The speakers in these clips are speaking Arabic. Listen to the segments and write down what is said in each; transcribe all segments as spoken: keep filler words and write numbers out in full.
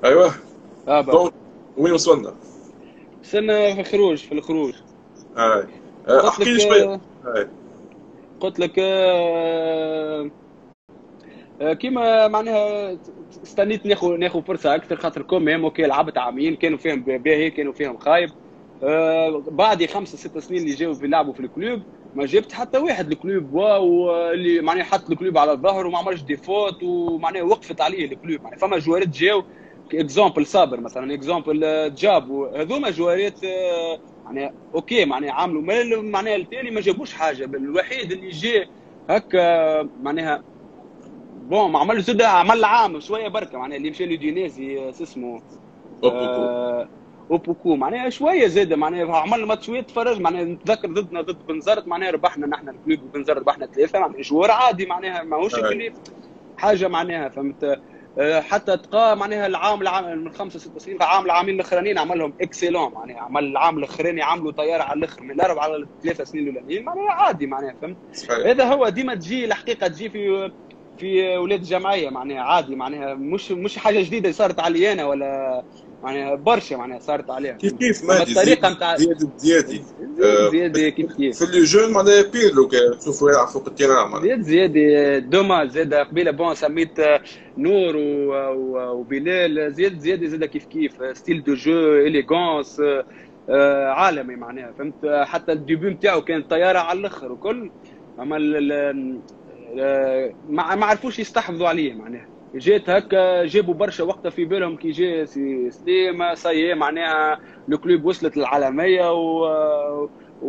ايوه. اه با. دونك وين وصلنا؟ وصلنا في الخروج في الخروج. اي. آه، قلت احكي لك لي شويه. آه، اي. قلت لك آه، آه، كيما معناها استنيت ناخذ ناخذ فرصه اكثر، خاطر كوم ميم اوكي لعبت عامين كانوا فيهم باهي كانوا فيهم خايب. آه، بعد خمسة ست سنين اللي جاوا في لعبوا في الكلوب ما جبت حتى واحد الكلوب واو اللي معناها حط الكلوب على الظهر وما عملش ديفوت ومعناها وقفت عليه الكلوب. معناها فما جوارات جاوا اكزامبل صابر مثلا، اكزامبل جاب هذوما جوارات آه، معناها اوكي معناها عملوا ما- معناها الثاني ما جابوش حاجه. الوحيد اللي جاء هكا معناها بون ما عملش زاد عمل عام شويه بركه، معناها اللي مشى لدينيزي شو اسمه اوبوكو. آه اوبوكو معناها شويه زاد معناها عمل ماتش شويه تفرج. معناها نتذكر ضدنا ضد بنزرت معناها ربحنا نحن الكلوب بنزرت ربحنا ثلاثه، معناها جوار عادي معناها ماهوش اي. اللي حاجه معناها فهمت. آه، حتى تلقى معناها العام العام من خمسه ست سنين عام العامين الاخرانيين عملهم اكسيلون، معناها عمل العام الاخراني عملوا طياره على الاخر من الاربعه على الثلاث سنين الاولانيين معناها عادي معناها فهمت. صحيح. هذا هو ديما تجي الحقيقه تجي في في ولاد الجمعيه معناها عادي معناها مش مش حاجه جديده صارت علي انا ولا معناها برشا معناها صارت عليها. كيف كيف اما مهدي زياد الطريقه نتاع زياد زيادي. زياد آه، زياد كيف كيف في اللي جون معناها بيرلو كان تشوفوا يلعب فوق التيران معناها. زياد زياد دوما زاد قبيله بون سميت نور و- و- وبلال. زياد زياد زاد كيف كيف ستيل دو جو اليغونس آه، عالمي معناها فهمت. حتى الديبي نتاعو كان طياره على الاخر وكل. اما ال- ال- آه، ما ما عرفوش يستحفظوا عليه معناها. جات هكا جابوا برشا وقتها في بالهم كي جا سي سليم سايي معناها الكلوب وصلت للعالميه و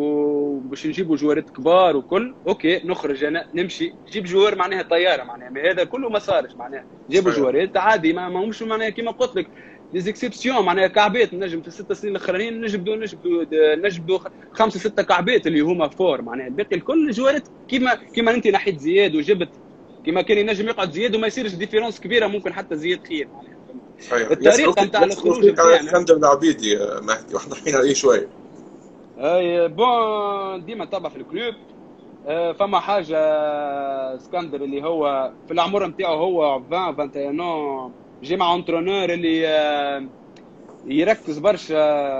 وباش نجيبوا جوارات كبار وكل اوكي نخرج انا نمشي جيب جوار معناها طياره معناها ما هذا كله ما صارش معناها جابوا صحيح. جوارات عادي ما ماهمش معناها كيما قلت لك ديزيكسيبسيون معناها كعبات نجم في الست سنين الاخرانيين نجبدوا نجبدوا نجبدوا خمسه سته كعبات اللي هما فور معناها الباقي الكل جوارات كيما كيما انت نحيت زياد وجبت كيما كان ينجم يقعد زياد وما يصيرش ديفيرونس كبيره ممكن حتى زياد خير معناها صحيح. الطريقه نتاع الخروج نتاعنا على نتاعنا. اسكندر العبيدي يا مهدي واحنا حكينا عليه شويه. اي بون ديما تابع في الكلوب. آه، فما حاجه اسكندر اللي هو في العمر نتاعو هو عشرين واحد وعشرين جي مع انترونور اللي آه، يركز برشا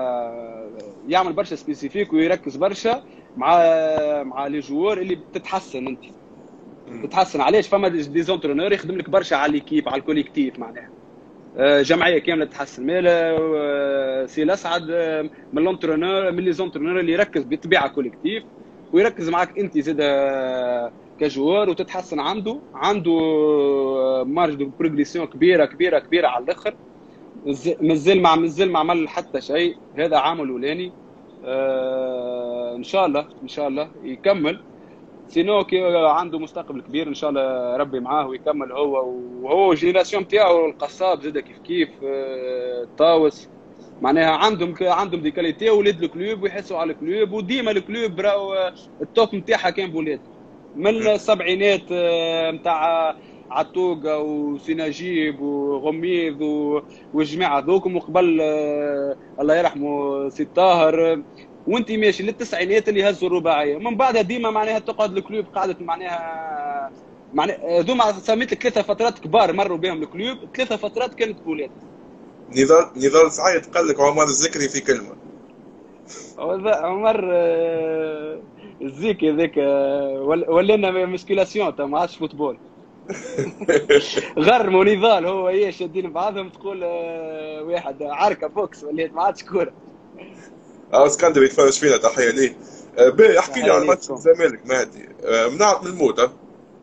يعمل برشا سبيسيفيك ويركز برشا مع مع لي جوور اللي بتتحسن انت تتحسن. علاش فما دي زونترونور يخدم لك برشا على ليكيب على الكوليكتيف معناها آه، جمعيه كامله تتحسن. مي آه، سي الاسعد آه، من لونترونور من لي زونترونور اللي يركز بطبيعه كوليكتيف ويركز معك انت زاد آه، كجوار وتتحسن. عنده عنده آه، مارج دو بروغريسيون كبيره كبيره كبيره على الاخر. مازال مازال ما مازال ما عمل حتى شيء. هذا عام الاولاني آه، ان شاء الله ان شاء الله يكمل. سينو كي عنده مستقبل كبير ان شاء الله ربي معاه ويكمل هو وهو الجينيراسيون تاعو القصاب زاد كيف كيف آه، طاوس معناها عندهم عندهم دي كاليتي ولاد الكلوب ويحسوا على الكلوب وديما الكلوب راهو آه، التوب نتاعها كان بولاد من السبعينات آه، نتاع عطوقه وسيناجيب وغميض و- والجماعه ذوكم وقبل آه، الله يرحمه سي طاهر وانت ماشي للتسعينات اللي هزوا الرباعيه. من بعدها ديما معناها تقعد الكلوب قعدت معناها معناها هذوما سميت لك ثلاثه فترات كبار مروا بهم الكلوب. ثلاثه فترات كانت بولاد. نضال نضال سعيد قال لك عمر الزكري في كلمه. وذا عمر آه، الزيكي ذاك آه، ول- ولينا مسكيلاسيون تا ما عادش فوتبول. غرم ونضال هو هي شادين بعضهم تقول آه، واحد عركه بوكس وليت ما عادش كوره. اه اسكندر يتفرج فينا تحيه ليه. آه، باهي احكي لي تحيه عن ماتش ليكم. الزمالك مهدي. آه، منعت من الموت. ها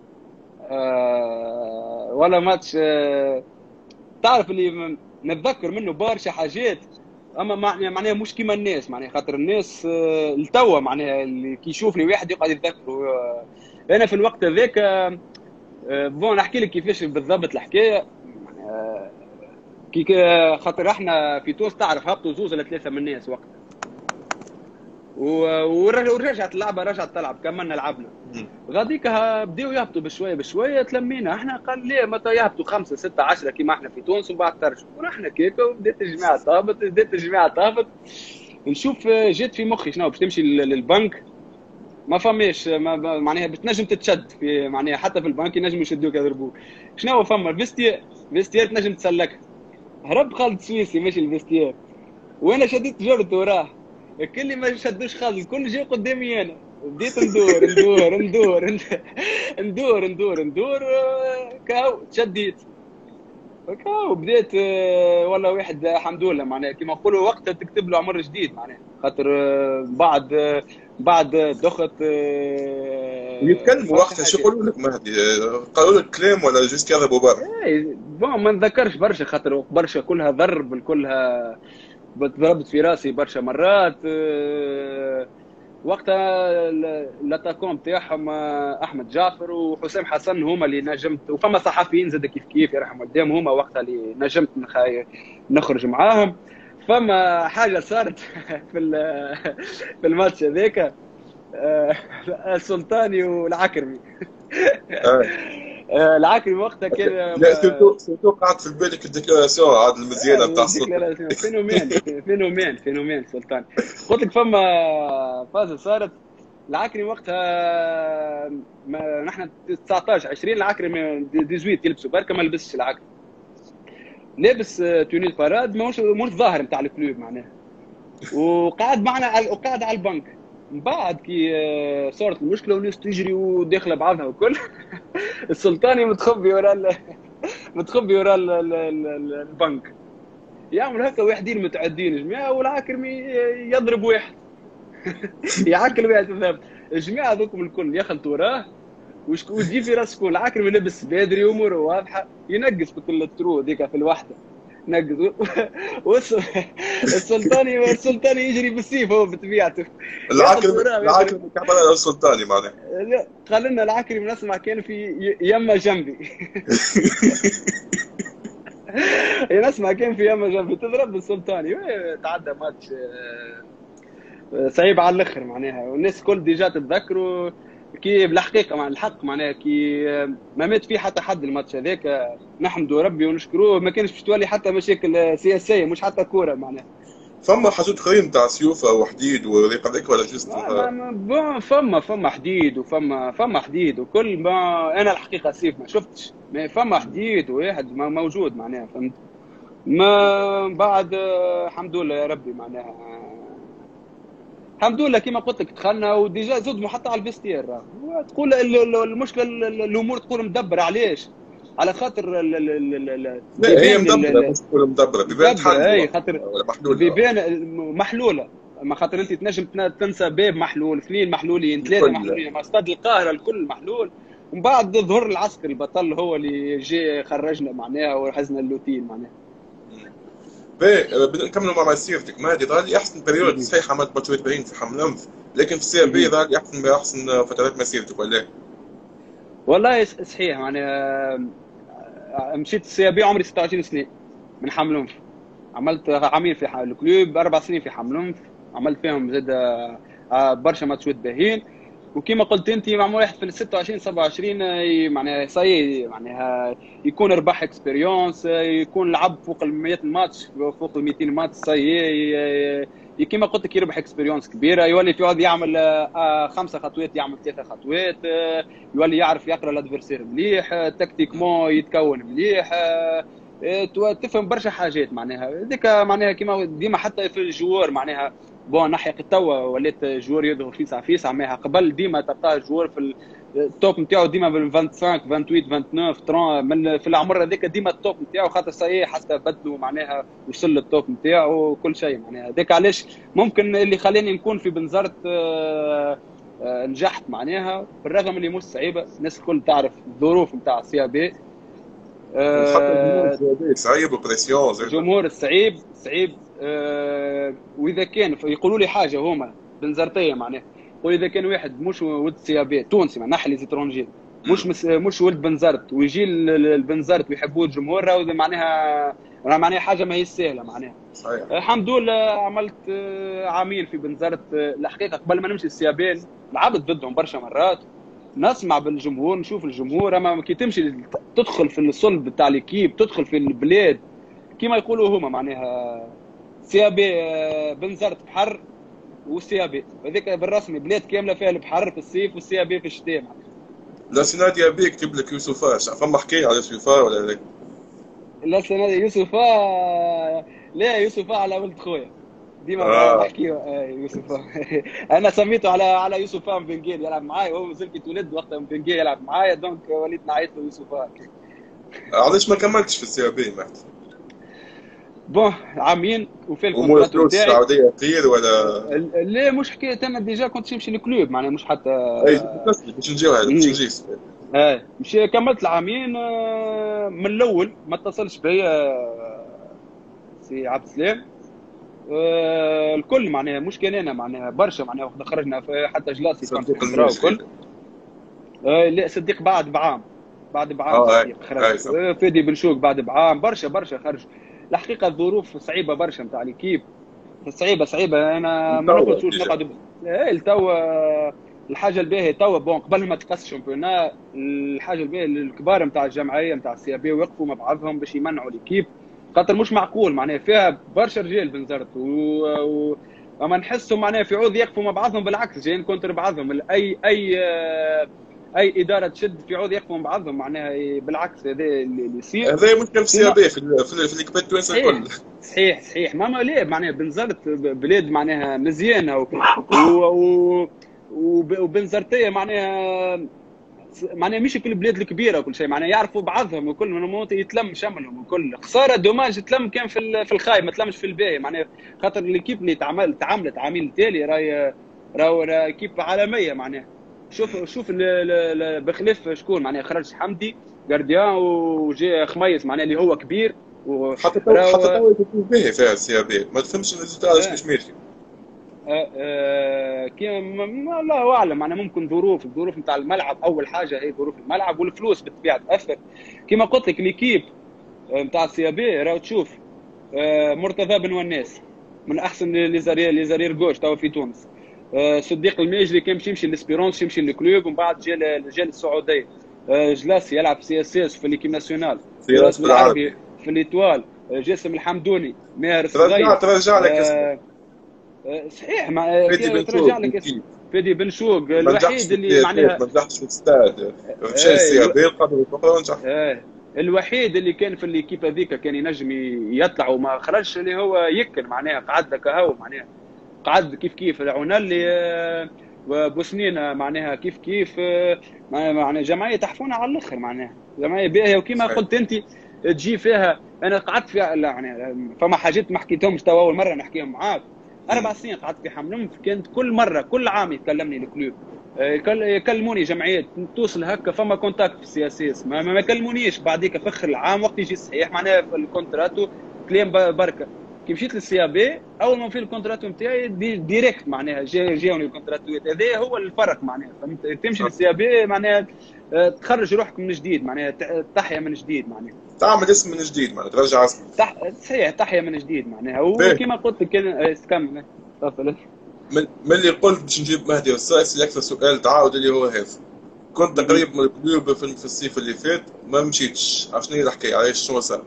آه، ولا ماتش آه، تعرف اللي م- نتذكر منه برشا حاجات اما معناها معناها مش كيما الناس معناها خاطر الناس آه، التوا معناها اللي كي يشوفني واحد يقعد يتذكروا آه، انا في الوقت هذاك آه، آه، بون نحكي لك كيفاش بالضبط الحكايه. آه، كي كي- خاطر احنا في تونس تعرف هبطوا زوز ولا ثلاثه من الناس وقتها و- ورج- ورجعت اللعبه رجعت تلعب كملنا لعبنا. غاديك ها- بداو يهبطوا بشويه بشويه تلمينا احنا قال ليه متى يهبطوا خمسه سته عشره كيما احنا في تونس ومن بعد ترجعوا ورحنا كيكا وبدات الجماعه تهبط بدات الجماعه تهبط. نشوف آه، جات في مخي شنو باش تمشي لل- للبنك ما فماش ما ما- معناها باش تنجم تتشد في معناها حتى في البنك ينجموا يشدوك يضربوك. شنو فما فيستير فيستير تنجم تسلكها هرب خالد سويسي ماشي الفيستير، وانا شديت جرت وراه. كل ما شدوش خالد الكل جاي قدامي انا، بديت ندور ندور ندور ندور ندور ندور آه، كاو تشديت كاو بديت آه، والله واحد آه، الحمد لله معناها كيما نقولوا وقتها تكتب له عمر جديد معناها، خاطر آه، بعد آه، بعد ضغط آه، ويتكلموا برشا وقتها شو حاجات. يقولوا لك مهدي؟ قالوا لك كلام ولا جست كذبوا برا؟ اي بون ما نذكرش برشا خاطر برشا كلها ضرب كلها ضربت في راسي برشا مرات. آه، وقتها ال- الاتاكون بتاعهم آه، احمد جعفر وحسام حسن هما اللي نجمت، وفما صحفيين زاد كيف كيف يرحم قدام هما وقتها اللي نجمت نخ- نخرج معاهم. فما حاجه صارت في ال- في الماتش هذاك، آه، السلطاني والعكرمي. آه. آه، العكرمي وقتها كان لا آه، سيرتو سيرتو قعدت في بالك الديكلاراسيون عاد المزيانه بتاع السلطه. ديكلاراسيون فينومين فينومين فينومين سلطان. قلت لك فما فازه صارت. العكري وقتها ما نحن تسعطاش عشرين، العكري ثمانية عشر يلبسوا بركه ما لبسش العكري، لابس آه، تونيل باراد مش مش ظاهر نتاع الكلوب معناها، وقعد معنا على وقعد على البنك. من بعد كي آه، صارت المشكله والناس تجري وداخله بعضها وكل السلطاني متخبي ورا ال- متخبي ورا ال- ال- ال- البنك، يعمل هكا واحدين متعدين جماعه، والعاكرمي يضرب واحد يعكل واحد بالضبط. الجماعه هذوكم الكل يخلطوا وراه، وشك- وتجي في راس شكون العاكرمي لابس بدري اموره واضحه، ينقص في كل الترو ذيك في الوحده، نقص والس- السلطاني السلطاني يجري بالسيف هو بطبيعته، ياخذ العاكر وراه ويضرب. العاكر كمان على السلطاني معناها. لا، قال لنا العكرمي نسمع كان في ي- يما جنبي نسمع كان في يما جنبي تضرب السلطاني. تعدى ماتش آه، صعيب على الاخر معناها، والناس الكل ديجا تتذكروا كي بالحقيقه مع الحق معناها كي ما مات فيه حتى حد الماتش هذاك، نحمدوا ربي ونشكروه، ما كانش باش تولي حتى مشاكل سياسيه مش حتى كوره معناها. فما حاجات اخرين تاع سيوفه وحديد وهذيك هذيك ولا جست؟ ما ما ما بون فما فما حديد وفما فما حديد وكل ما انا الحقيقه سيف ما شفتش، ما فما حديد واحد ما موجود معناها فهمت. ما بعد آه، الحمد لله يا ربي معناها، الحمد لله كما قلت لك دخلنا وديجا زدموا حتى على الفيستير. تقول ال- ال- المشكله ال- ال- الامور تقول مدبره علاش؟ على خاطر ال- ال- ال- ال- ال- لا هي بيبان ال- مدبره ال- مش تقول مدبره بيبان مدبره اي تحلوا خاطر ولا محلول. بيبان محلوله. اما خاطر انت تنجم تن- تنسى باب محلول، اثنين محلولين، ثلاثه الكل. محلولين، ما استاد القاهره الكل محلول. ومن بعد ظهر العسكري البطل هو اللي جي خرجنا معناها وحزنا اللوتين معناها. باهي بدنا نكملوا مع مسيرتك. مهدي ظهر لي احسن بريود صحيح عملت ماتشات باهيين في حمل انف، لكن في السي بي ظهر لي احسن احسن فترات مسيرتك ولا إيه؟ والله س- صحيح معناها مشيت السي بي عمري ستة وعشرين سنه من حمل انف، عملت عامين في حال الكلوب اربع سنين في حمل انف، عملت فيهم زاد آه، برشا ماتشات باهيين. وكما قلت انت معمول واحد في ال ستة وعشرين سبعة وعشرين آه، معناها صاي معناها يكون ربح اكسبيريونس، يكون لعب فوق ال مية ماتش فوق ال مئتين ماتش صاي، كما قلت لك يربح اكسبيريونس كبيره، يولي في يقعد يعمل آه، آه، خمسه خطوات يعمل ثلاثه خطوات، آه، يولي يعرف يقرا الادفيرسير مليح، آه، تكتيكمون يتكون مليح، آه، آه، تو- تفهم برشا حاجات معناها هذيك معناها كيما ديما حتى في الجوار معناها. بون ناحيه توا ولات جوار يظهر فيسع فيسع، معناها قبل ديما تلقاه جوار في ال- التوب نتاعو ديما بال خمسة وعشرين ثمانية وعشرين تسعة وعشرين ثلاثين من في العمر هذاك ديما التوب نتاعو، خاطر صحيح حتى بدلوا معناها وصل للتوب نتاعو وكل شيء معناها. هذاك علاش ممكن اللي خلاني نكون في بنزرت آه، آه، نجحت معناها بالرغم اللي مش صعيبه، الناس الكل تعرف الظروف نتاع السي بي. وحتى الجمهور آه، زاد صعيب وبريسيون زاد. الجمهور الصعيب صعيب. آه، واذا كان يقولوا لي حاجه هما بنزرتيه معناها، يقول اذا كان واحد مش ولد سيابي تونسي مع نحي لي زيترونجي مش مس مش ولد بنزرت ويجي ال- ال- البنزرت ويحبوه الجمهور، راهو معناها راه معناها حاجه ما هي سهله معناها. صحيح. الحمد لله عملت آه، عامين في بنزرت. آه، الحقيقه قبل ما نمشي السيابين لعبت ضدهم برشا مرات، نسمع بالجمهور نشوف الجمهور، اما كي تمشي تدخل في الصلب بتاع الكيب تدخل في البلاد كما يقولوا هما معناها سيابي بنزرت بحر وسيابي هذيك بالرسمي بلاد كامله فيها البحر في الصيف والسيابي في الشتاء معناها. لا سينادي ابي يكتب لك يوسفاش فما حكايه على يوسفا ولا لا؟ لا السنه دي يوسف آه، لا يوسف آه على ولد خويا، ديما اه نحكي آه، يوسف آه. انا سميته على على يوسف آه بنجيل يلعب معايا، وهو مازال ولد وقتها بنجيل يلعب معايا، دونك وليت نعيط له يوسف آه. علاش ما كملتش في السي بي مهدي؟ بون عامين وفي امور الكونتراتو فلوس نتاعي. السعوديه خير ولا؟ لا مش حكايه، انا ديجا كنت نمشي للكلوب معناها مش حتى. اي نسألك باش نجيو هذا باش امم نجي السؤال. اه مشي كملت العامين. آه، من الاول ما اتصلش بيا آه، سي عبد السلام. آه، الكل معناها مش كان انا معناها برشا معناها وقت خرجنا في حتى جلاسي كان في صديق كونترا المجري. وكل. آه، لا صديق بعد بعام، بعد بعام اه اي صديق خرج. اي صح. آه، فادي بن شوق بعد بعام، برشا برشا خرج. الحقيقه الظروف صعيبه برشا نتاع ليكيب، صعيبه صعيبه. انا ما توا نخرجوش ديجا. نقعدوا. ايه توا الحاجه الباهيه توا بون قبل ما تقص شامبيونا، الحاجه الباهيه الكبار نتاع الجمعيه نتاع السي بي وقفوا مع بعضهم باش يمنعوا ليكيب، خاطر مش معقول معناها فيها برشا رجال بنزرت و... و... اما نحسهم معناها في عوض يقفوا مع بعضهم، بالعكس جايين كونتر بعضهم. اي اي اي اداره تشد في عوض يقفوا مع بعضهم معناها بالعكس، هذا اللي يصير. هذا مشكل في السي كيما بي في ال- في, ال- في الكبات التوانسه صحيح الكل. صحيح صحيح ماما ليه معناها بنزرت بلاد معناها مزيانه و... و... و... وب- وبنزرتيه معناها معناها مش كل البلاد الكبيره وكل شيء معناها يعرفوا بعضهم وكل من المناطق يتلم شملهم وكل. خساره دوماج تلم كان في ال- في الخايب، ما تلمش في الباهي معناها، خاطر ليكيب اللي تعامل تعاملت عامين التالي راهي راهو راهي كيب عالميه معناها. شوف شوف ال- ال- ال- بخلاف شكون معناها خرج حمدي جارديان وجا خميس معناها اللي هو كبير حتى تو حتى وراهو. تو يكون باهي فيها السي بي، ما تفهمش الريزلت علاش مش ماشي. آه، آه، كي ما ما- الله اعلم معناها ممكن ظروف الظروف نتاع الملعب، اول حاجه هي ظروف الملعب والفلوس بالطبيعه تاثر. كما قلت لك ليكيب نتاع السي بي راهو تشوف آه، مرتضى بن وناس من احسن لي زارير لي زارير جوش توا في تونس. آه، صديق الماجري كان باش يمشي للاسبيرونس يمشي للكلوب ومن بعد جا ل- جا للسعوديه. آه، جلاسي يلعب في سي اس اس في ليكيب ناسيونال. سياس فراس بالعربي بالعربي. في الايطوال. آه، جاسم الحمدوني ماهر ترجع الصغير. ترجع لك اسمه آه، صحيح ما فادي بن ترجع شوق لك اسم كيف فادي بن شوق ما نجحش الوحيد في اللي البلاد، معناها. ما نجحش في الاستاد، مشى آه السي الو... بي قدر اخرى ونجح. آه الوحيد اللي كان في الليكيب هذيك كان ينجم يطلع وما خرجش اللي هو يكن معناها، قعد لك هو معناها قعد كيف كيف العنال آه، وبوسنين معناها كيف كيف آه، معناها جمعيه تحفونه على الاخر معناها جمعيه باهيه. وكما صحيح. قلت انت تجي فيها، انا قعدت فيها لا يعني فما حاجات ما حكيتهمش توا اول مره نحكيهم معاك. اربع مم. سنين قعدت في حملم، كانت كل مره كل عام يكلمني الكلوب آه، يكل- يكلموني جمعيات توصل هكا فما كونتاكت في السياسيس ما, ما ما يكلمونيش بعديك في اخر العام وقت يجي صحيح معناها في الكونتراتو كلام ب- بركه. كي مشيت للسي بي اول ما في الكونتراتو نتاعي دي ديريكت معناها جا- جاوني الكونتراتوات. هذا هو الفرق معناها، فهمت؟ تمشي صح. للسي بي معناها آه، تخرج روحك من جديد معناها ت- تحيا من جديد معناها تعمل اسم من جديد معناها ترجع اسمك. تح... صحيح تحيا من جديد معناها. باهي. وكما قلت لك كان آه، كمل تفضل. من من اللي قلت باش نجيب مهدي السايس اكثر سؤال تعاود اللي هو هذا، كنت مهم. قريب من الكلوب في في الصيف اللي فات ما مشيتش، شنو هي الحكايه علاش شنو صار؟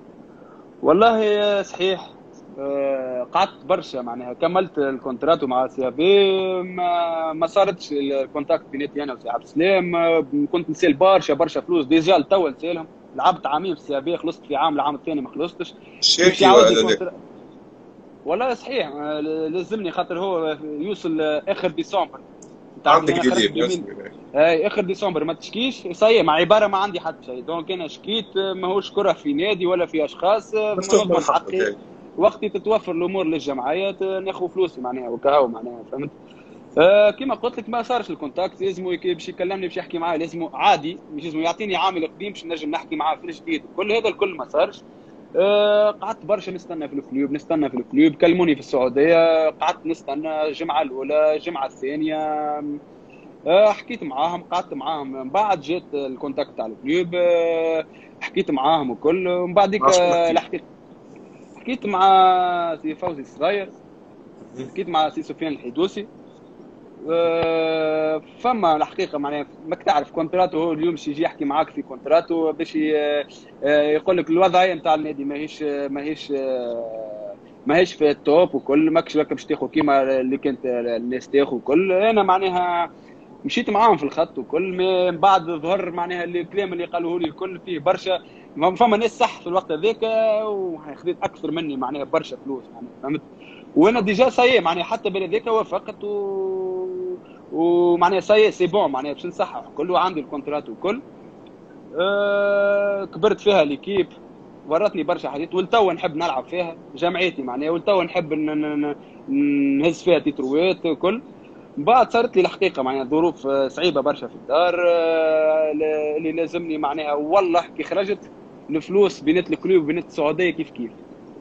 والله صحيح آه، قعدت برشا معناها كملت الكونتراتو مع سي بي، ما ما صارتش الكونتاكت بيناتي انا وسي عبد السلام. آه، كنت نسال برشا برشا فلوس ديجا التوا نسالهم. لعبت عامين في سي بي خلصت في عام، العام الثاني ما خلصتش. شاكي يمشي يعاود ولا لي لا؟ كونترا والله صحيح آه، لازمني خاطر هو يوصل آه، اخر ديسمبر. تعرف عندك انا خرجت ديلي بيمين اي اخر ديسمبر ما تشكيش صحيح مع عباره ما عندي حتى شيء. دونك انا شكيت آه، ماهوش كره في نادي ولا في اشخاص آه، مفتوح من نضمن حقك حقي. هاي. وقتي تتوفر الامور للجمعيات آه، ناخذ فلوسي معناها وكهو معناها فهمت. آه كما قلت لك ما صارش الكونتاكت، لازم باش يكلمني باش يحكي معايا لازم عادي، مش لازم يعطيني عامل قديم باش نجم نحكي معاه في الجديد. كل هذا الكل ما صارش. آه قعدت برشا نستنى في الكلوب نستنى في الكلوب كلموني في السعوديه، قعدت نستنى الجمعه الاولى الجمعه الثانيه. آه حكيت معاهم قعدت معاهم، من بعد جات الكونتاكت تاع الكلوب آه حكيت معاهم وكل. ومن بعديك ما شكون آه حكيت؟ لحقيت حكيت مع سي فوزي الصغير، حكيت مع سي سفيان الحيدوسي. آه، فما الحقيقه معناها ماك تعرف كونتراتو هو اليوم باش يجي يحكي معاك في كونتراتو باش ي- آه، يقول لك الوضعيه نتاع النادي ماهيش ماهيش آه، ماهيش في التوب وكل، ماكش لك باش تاخذ كيما اللي كانت الناس تاخذ وكل. انا معناها مشيت معاهم في الخط وكل. من بعد ظهر معناها الكلام اللي قالوه لي الكل فيه برشا ما فما ناس صح في الوقت هذاك وخذيت اكثر مني معناها برشا فلوس معناها فهمت. وانا ديجا ساي معناها حتى بهذاك وافقت و ومعناها ساي سي بون معناها باش نصحح كله عندي الكونترات وكل. أه كبرت فيها ليكيب ورتني برشا حاجات ولتوا نحب نلعب فيها جمعيتي معناها ولتوا نحب نهز فيها تيتروات وكل. بعد صارت لي الحقيقه معناها ظروف صعيبه برشا في الدار اللي لازمني معناها والله كي خرجت الفلوس بينات الكلوب وبينات السعوديه كيف كيف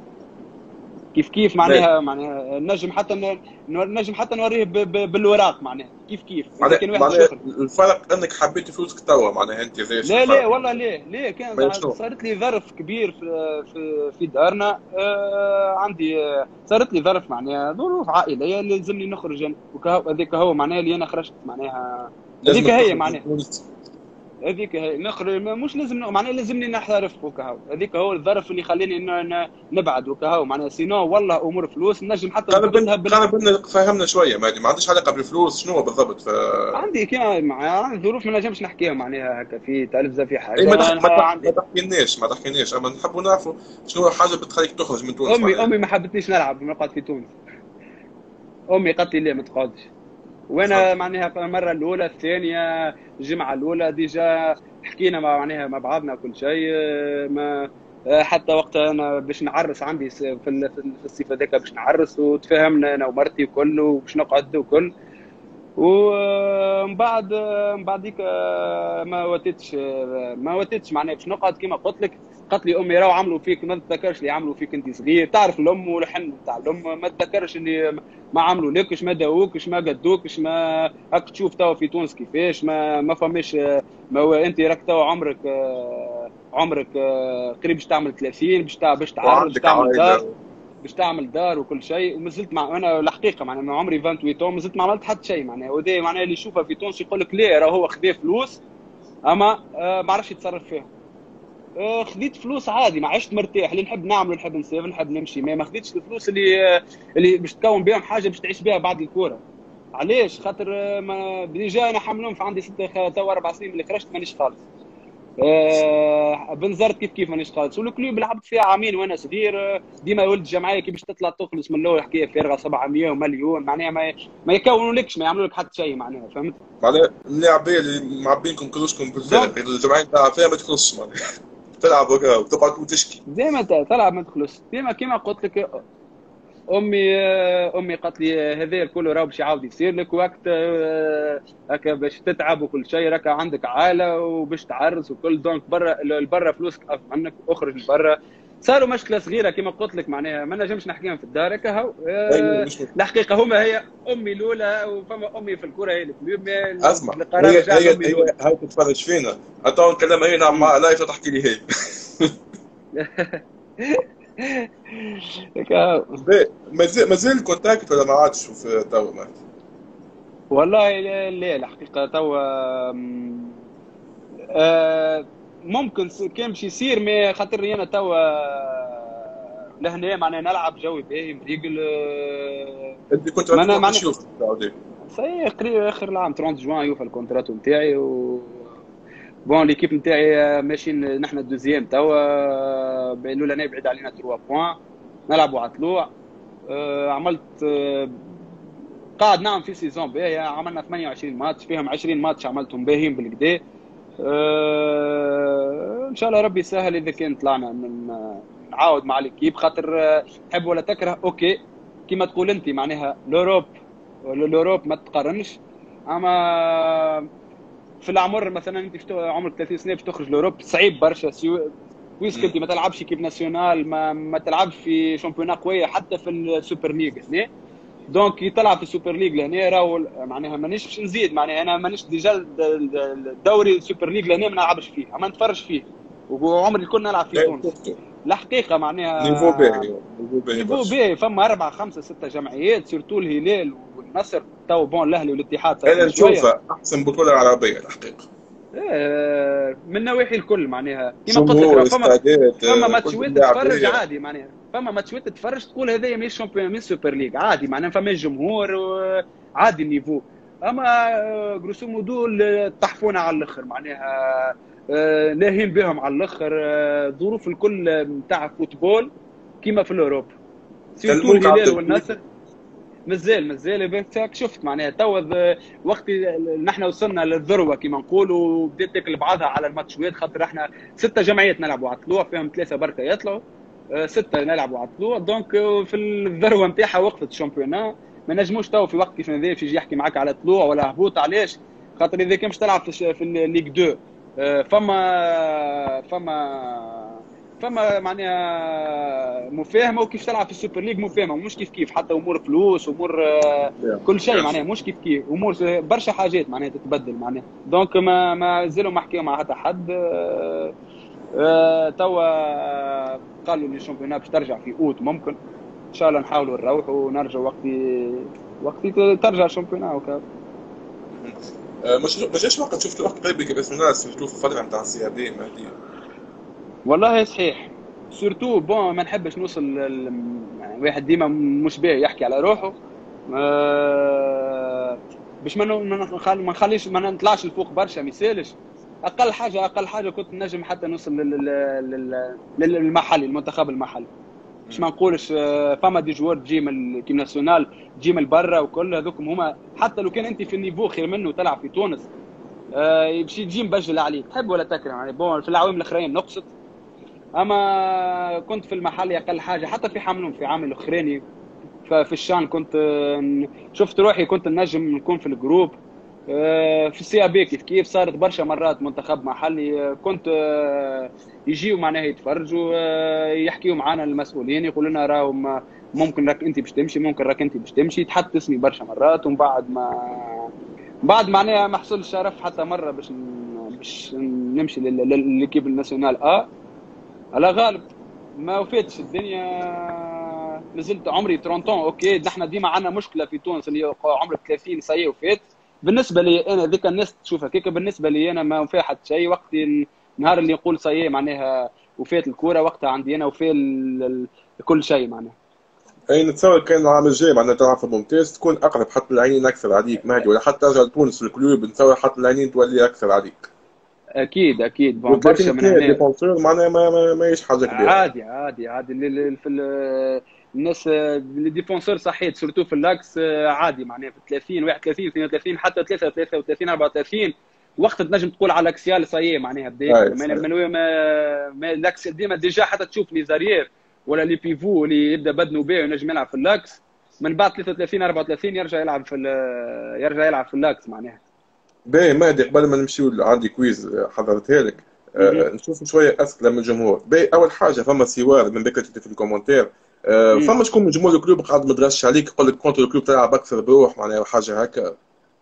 كيف كيف معناها معناها نجم حتى نجم حتى نوريه بالوراق معناها كيف كيف كان واحد شغل. الفرق انك حبيت فلوسك توا معناها انت زي لا لا والله ليه ليه كان صارت لي ظرف كبير في في, في دارنا. آه عندي صارت لي ظرف معناها ظروف عائليه لازمني نخرج هذيك هو معناها اللي انا خرجت معناها هذيك هي معناها هذيك هي نخرج مش لازم معناها لازمني نحترف وكهو هذيك هو الظرف اللي خلاني نبعد وكهو معناها سينو والله امور فلوس نجم حتى نقولها بال... فهمنا شويه ما عنديش علاقه بالفلوس شنو بالضبط ف... عندي كيما مع ظروف ما نجمش نحكيها معناها هكا في تلفزه في حاجه. إيه ما, تح... ما, تح... ما تحكيناش ما تحكيناش اما نحبوا نعرفوا شنو حاجه بتخليك تخرج من تونس. امي معناها. امي ما حبتنيش نلعب نقعد في تونس. امي قالت لي لا ما تقعدش وانا معناها المره الاولى الثانيه الجمعه الاولى ديجا حكينا مع معناها مع بعضنا كل شيء. ما حتى وقتها انا باش نعرس عندي في في الصيف هذاك باش نعرس وتفاهمنا انا ومرتي وكل وباش نقعد وكل. ومن بعد من بعديك ما وتتش ما وتتش معناها باش نقعد كيما قلت لك. قالت لي امي راهو عملوا فيك ما تذكرش اللي عملوا فيك انت صغير تعرف الام والحن تاع الام ما تذكرش اللي ما عملوا لكش ما داووكش ما قدوكش ما راك تشوف توا في تونس كيفاش ما ما فماش ما هو انت راك توا عمرك عمرك قريب باش تعمل ثلاثين باش باش تعرس باش تعمل دار باش تعمل دار وكل شيء وما زلت مع انا الحقيقه معناها من عمري ثمانية وعشرين ما زلت ما عملت حتى شيء معناها وده معناها اللي يشوفها في تونس يقول لك لا راه هو خذا فلوس اما ما عرفش يتصرف فيها. خذيت فلوس عادي ما عشت مرتاح اللي نحب نعمل نحب نسافر نحب نمشي ما ما خذيتش الفلوس اللي اللي باش تكون بهم حاجه باش تعيش بها بعد الكوره. علاش خاطر ما ديجا انا حملهم في عندي ستة تو اربع سنين اللي خرجت مانيش خالص. أه بنزرت كيف كيف مانيش خالص والكلوب لعبت فيها عامين وانا صغير ديما ولد الجمعيه كي باش تطلع تخلص من الاول حكايه فارغه سبعمية ومليون معناها ما ما يكونوا لكش ما يعملوا لك حتى شيء معناها فهمت. معناها اللاعبين اللي معبينكم كلشكم بالفارغ الجمعيه تاع فيها ما تخلصش معناها تلعب وتقعد وتشكي ديما تلعب ما تخلص ديما كيما قلت لك. امي امي قالت لي هذا الكل راه باش يعاود يصير لك وقت هكا باش تتعب وكل شيء راك عندك عائله وباش تعرس وكل دونك برا برا فلوسك منك اخرج برا. صاروا مشكله صغيره كما قلت لك معناها ما نجمش نحكيهم في الدار هكا هو الحقيقه هما هي امي الاولى وفما امي في الكره هي الكلوب اسمع هي هي هي هاي تتفرج فينا تو نكلمها هي نعم مع لايف تحكي لي هي مازال مازال الكونتاكت ولا ما عادش في توا مات؟ والله لا, لا الحقيقه توا آه ممكن كان باش يصير ما خاطر انا توا لهنا معناها نلعب جوي باهي مريقل. انت كنت راح تشوف صحيح قريب اخر العام ثلاثين جوان يوفى الكونترات نتاعي و بون ليكيب نتاعي ماشيين نحن الدوزيام توا بينولا نبعد علينا ثلاثة بوان نلعبوا على طلوع. أه عملت أه قاعد نعم في سيزون باهيه عملنا ثمانية وعشرين ماتش فيهم عشرين ماتش عملتهم باهيين بالكدا. أه ان شاء الله ربي يسهل اذا كان طلعنا من نعاود مع ليكيب خاطر تحب ولا تكره اوكي كيما تقول انت معناها لوروب لوروب ما تقارنش اما في العمر مثلا انت عمرك ثلاثين سنه باش تخرج لاوروب صعيب برشا ويسك انت ما تلعبش كيف ناسيونال ما, ما تلعبش في شامبيونا قويه حتى في السوبر ليغ هنا دونك كي تلعب في السوبر ليغ لهنا راهو معناها مانيش باش نزيد معناها انا مانيش ديجا الدوري السوبر ليغ لهنا ما نلعبش فيه اما نتفرج فيه وعمري الكل نلعب في تونس الحقيقه معناها نيفو باهي نيفو باهي فما اربعه خمسه سته جمعيات سيرتو الهلال والنصر تو بون الاهلي والاتحاد انا نشوفها احسن بطوله عربيه الحقيقه من نواحي الكل معناها كيما قلت لك فما فما ماتشات تتفرج عادي معناها فما ماتشات تتفرج تقول هذايا مش شامبيون مش سوبر ليغ عادي معناها فما جمهور عادي النيفو اما جروسو مودو طحفونا على الاخر معناها آه، لاهين بهم على الاخر، آه، ظروف الكل نتاع فوتبول كيما في الاوروب، سيرتو كلموك عبد الهلال الكريم. والنصر. مازال مازال بهتك شفت معناها توا ذ- وقت نحن وصلنا للذروه كما نقولوا، بدات تاكل بعضها على الماتشات، خاطر احنا ستة جمعيات نلعبوا على الطلوع، فيهم ثلاثه بركه يطلعوا، آه، ستة نلعبوا على الطلوع. دونك آه، في الذروه نتاعها وقفت الشامبيونا. ما نجموش تو في وقت كيف هذا يجي يحكي معك على طلوع ولا هبوط. علاش؟ خاطر اذا كان باش تلعب في الش- في الليغ اثنين، آه، فما فما فما معناها مفاهمه، وكيف تلعب في السوبر ليج مفاهمه، ومش كيف كيف حتى امور فلوس، امور آه، كل شيء معناها مش كيف كيف، امور برشا حاجات معناها تتبدل معناها. دونك ما ما زالوا ما حكيوا مع حتى حد. آه، آه، توا قالوا لي الشامبيونات باش ترجع في اوت، ممكن ان شاء الله نحاولوا نروحوا ونرجعوا وقت وقت ترجع الشامبيونات وكذا. آه، مش ما جاش وقت شفت وقت قريب كيف الناس شفتوه في الفتره نتاع السي ا بي مهدي؟ والله صحيح، سورتو بون ما نحبش نوصل ل- واحد ديما مش باهي يحكي على روحه. أه باش ما ن- ما نخل- ما نخليش ما نطلعش لفوق برشا، ما يسالش. اقل حاجه اقل حاجه كنت نجم حتى نوصل لل- لل- لل- للمحلي، المنتخب المحلي. باش ما نقولش آه، فما دي جوار تجي من الكيم ناسيونال، تجي من برا وكل هذوكم هما، حتى لو كان انت في النيفو خير منه تلعب في تونس، آه، باش يجي مبجل عليك تحب ولا تكره. يعني بون في العوام الاخرين نقصت، اما كنت في المحل اقل حاجه، حتى في حملهم في عام الاخراني ففي الشان كنت آه، شفت روحي كنت نجم نكون في الجروب. آه، في السي بي كيف كيف صارت برشا مرات منتخب محلي، آه، كنت آه، يجيوا معناها يتفرجوا، آه، يحكيوا معنا المسؤولين يقولوا لنا راهو ما- ممكن راك انت باش تمشي، ممكن راك انت باش تمشي، تحط اسمي برشا مرات. ومن بعد ما بعد معناها ما حصل الشرف حتى مره باش ن- باش نمشي لل- لل- للكيب الناسيونال اه على غالب. ما وفاتش الدنيا، نزلت عمري ثلاثين اوكي. نحن ديما عندنا مشكله في تونس اللي هو عمرك ثلاثين سي وفات. بالنسبه لي انا ذيك الناس تشوفها كيك، بالنسبه لي انا ما وفى حتى شيء. وقت النهار اللي يقول سي معناها وفات الكوره، وقتها عندي انا وفي ال- ال- كل شيء معناها. اي نتصور كان العام الجاي معناتها تلعب في ممتاز تكون اقرب، حتى العينين اكثر عليك مهدي، ولا حتى ترجع لتونس الكلوب نتصور حتى العينين تولي اكثر عليك. اكيد اكيد بون برشا و30 من سنه هنا. ديفونسور معناها ما ما ماهيش حاجه كبيره. عادي عادي عادي ال- ال- في ال- الناس اللي ديفونسور صحيت سورتو في اللاكس عادي معناها في ثلاثين واحد وثلاثين اثنين وثلاثين حتى ثلاثة وثلاثين أربعة وثلاثين وقت تنجم تقول على الاكسيال صايي معناها بدايه هاي ما صحيح. ما ما, ما الاكس ديما ديجا حتى تشوف لي زارير ولا لي بيفو اللي يبدا بدنه باهي وينجم يلعب في اللاكس، من بعد ثلاثة وثلاثين أربعة وثلاثين يرجع يلعب في ال- يرجع يلعب في اللاكس معناها. باهي مهدي، قبل ما نمشيو عندي كويز حضرتها لك. مهم. أه نشوف شويه اسئله من الجمهور. باهي اول حاجه فما سوار من بكرة في الكومنتير، أه مم. فما شكون من جمهور الكلوب قاعد مدرسش عليك يقول لك كونتر الكلوب تلعب اكثر بروح معناها حاجه هكا؟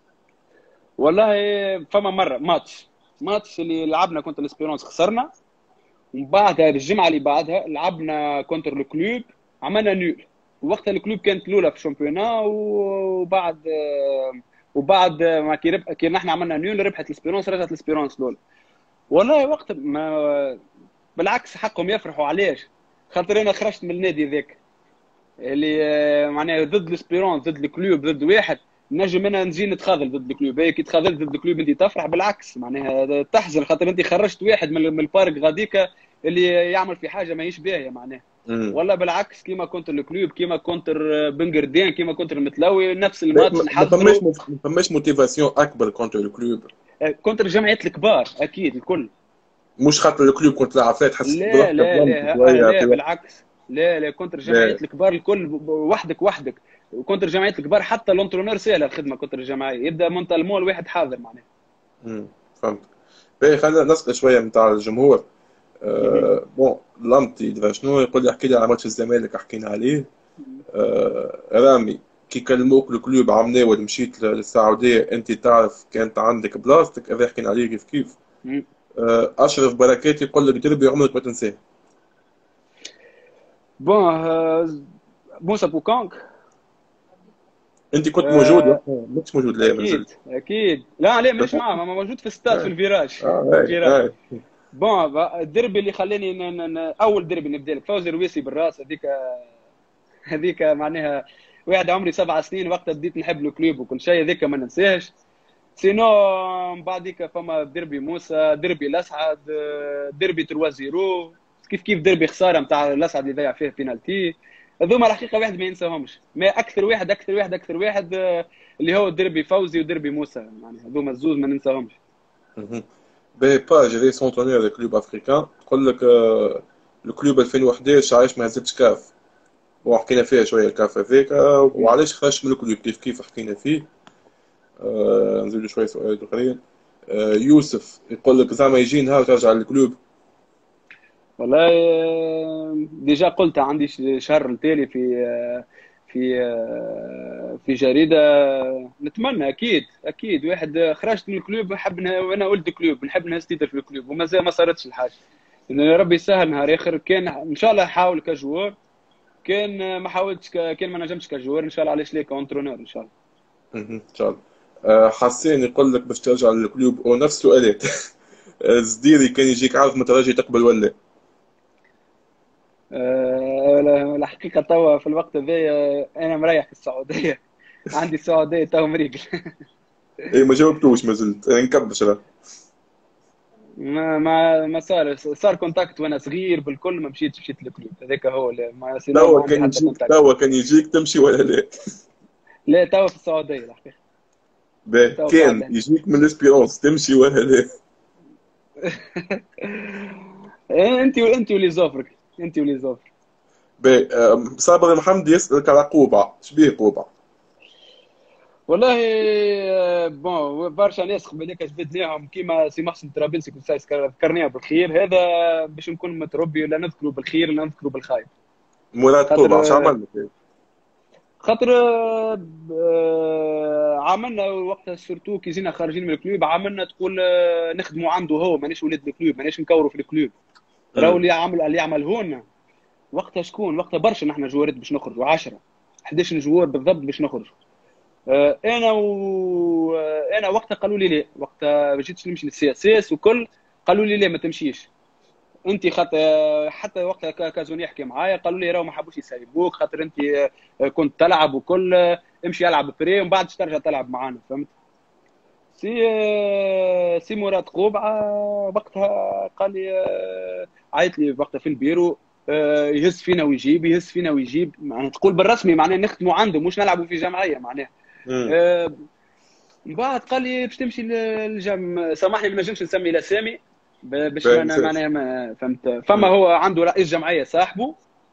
والله فما مره ماتش ماتش اللي لعبنا كنت الاسبيرونس خسرنا، ومن بعدها الجمعه اللي بعدها لعبنا كونتر الكلوب عملنا نول، وقتها الكلوب كانت الاولى في الشامبيونا. وبعد وبعد ما كي رب... كي نحن عملنا نول ربحت الاسبيرونس، رجعت الاسبيرونس الاولى. والله وقت ما بالعكس حقهم يفرحوا. علاش؟ خاطر انا خرجت من النادي ذاك اللي آه، معناها ضد الاسبيرونس، ضد الكلوب، ضد واحد نجم انا نجي نتخاذل ضد الكلوب. هي كي تخاذل ضد الكلوب انت تفرح، بالعكس معناها تحزن، خاطر انت خرجت واحد من من الفارق غاديك اللي يعمل في حاجه ماهيش باهيه معناها. مم. ولا بالعكس كيما كنت الكلوب، كيما كنت بنقردين، كيما كنت المتلوي، نفس باهي، الماتش ما ما فماش نحضروا. ما فماش موتيفاسيون اكبر كونتر الكلوب؟ كنت الجمعيات الكبار اكيد الكل. مش خاطر الكلوب كنت تلعب فيها تحس لا بروحك لا ظلمت لا شويه لا في وقت؟ بالعكس. لا لا كنت لا. الجمعيات الكبار الكل ب- ب- وحدك وحدك. كنت الجمعيات الكبار حتى لونترونور سهله الخدمه، كنت الجمعيه يبدا مونتالمون الواحد حاضر معناها. مم. فهمت. باهي خلينا نسال شويه نتاع الجمهور. مهم. أه بون لامتي يدري شنو يقول لي احكي لي على ماتش الزمالك حكينا عليه. أه رامي كي كلموك الكلوب عمناول مشيت للسعوديه انت تعرف كانت عندك بلاصتك، هذا حكينا عليه كيف كيف. مهم. أه اشرف بركات يقول لك دربي عمرك ما تنساه. بون آه، موسى بوكانك. انت كنت موجود آه، وقتها؟ مش موجود لا ما اكيد نزلت. اكيد. لا لا مانيش معاه، ما موجود في الستاد في اه الفيراج اه في هاي الفيراج. هاي. بون بقى الدربي اللي خلاني ن... ن... ن... اول دربي نبدا لك فوزي رويسي بالراس. هذيك هذيك معناها واحد عمري سبع سنين وقتها بديت نحب الكلوب وكل شيء، هذيك ما ننساهش. سينو من بعديك فما ديربي موسى، ديربي الاسعد، ديربي تروا زيرو، كيف كيف ديربي خساره نتاع الاسعد اللي ضيع فيه بينالتي. هذوما الحقيقه واحد ما ينساهمش، ما اكثر واحد اكثر واحد اكثر واحد آه، اللي هو ديربي فوزي وديربي موسى، يعني هذوما الزوز ما ننساهمش. مهم. باهي باج ريسونتونير دي كلوب افريكان تقول لك آه، الكلوب ألفين وأحد عشر علاش ما هزتش كاف، وحكينا فيها شويه الكاف هذيك، آه، وعلاش خرج من الكلوب كيف كيف حكينا فيه. آه نزيدو شويه سؤال اخرين. آه يوسف يقول لك زعما يجي نهار ترجع للكلوب. والله آه، ديجا قلت عندي ش- شهر التالي في آه، في آه، في جريدة. نتمنى أكيد أكيد واحد خرجت من الكلوب نحب نه- وأنا ولد كلوب نحب نستيدر في الكلوب، ومازال ما صارتش الحاجة. إن يا ربي يسهل نهار آخر، كان إن شاء الله نحاول كجوار، كان ما حاولتش ك- كان ما نجمش كجوار إن شاء الله، علاش ليه كونترونور إن شاء الله. مهم. ان شاء الله. آه حسين يقول لك باش ترجع للكلوب ونفس سؤالات. آه، زديري كان يجيك عارض متراجي تقبل ولا؟ أه لا- الحقيقة توا في الوقت هذا أنا مريح في السعودية. عندي السعودية توا مريقل. اي ما جاوبتوش ما زلت، آه، نكبش راه. ما ما ما صار صار كونتاكت وانا صغير بالكل، ما مشيتش مشيت للكلوب هذاك هو اللي- ما سينو ما توا عندي كان حتى يجيك كونتاكت. توا كان يجيك تمشي ولا لا؟ لا توا في السعوديه الحقيقه. باهي توا قاعد كان هنا. يجيك من الاسبيرونس تمشي ولا لا؟ إيه، انت انت ولي زوفرك، انت ولي زوفرك. باهي آه، صابر محمد يسألك على قوبعة، شبيه قوبعة؟ والله آه، بون برشا ناس قبلك جبدناهم كيما سي محسن طرابلسي، كنت سايس ذكرناه بالخير، هذا باش نكون متربي ولا نذكره بالخير ولا نذكره بالخايب. مراد خاطر قوبعة شو عمل لك؟ خاطر آه، آه، عملنا وقتها سورتو كي جينا خارجين من الكلوب، عملنا تقول آه، نخدموا عنده هو، مانيش ولاد الكلوب، مانيش نكوروا في الكلوب. راهو امم اللي يعمل اللي يعمله لنا وقتها شكون؟ وقتها برشا نحن جوارات باش نخرجوا عشرة احداش جوار بالضبط باش نخرجوا. آه، انا و آه، انا وقتها قالوا لي لا، وقتها جيت نمشي للسي اس اس وكل، قالوا لي لا ما تمشيش انت، خاطر حتى وقتها كا- كازون يحكي معايا قالوا لي راهو ما حبوش يسيبوك خاطر انت آه، كنت تلعب وكل، آه، امشي العب بري ومن بعد ترجع تلعب معانا، فهمت. سي آه، سي مراد قوبعه وقتها قال لي آه، عيط لي وقتها في البيرو، آه، يهز فينا ويجيب يهز فينا ويجيب، معناها تقول بالرسمي معناها نخدموا عنده مش نلعبوا في جمعيه معناها. امم آه، من بعد قال لي باش تمشي للجم، سامحني ما نجمش نسمي الاسامي ب- باش باهي ما مساج. معناها ما فهمت، فما امم هو عنده رئيس جمعيه صاحبه،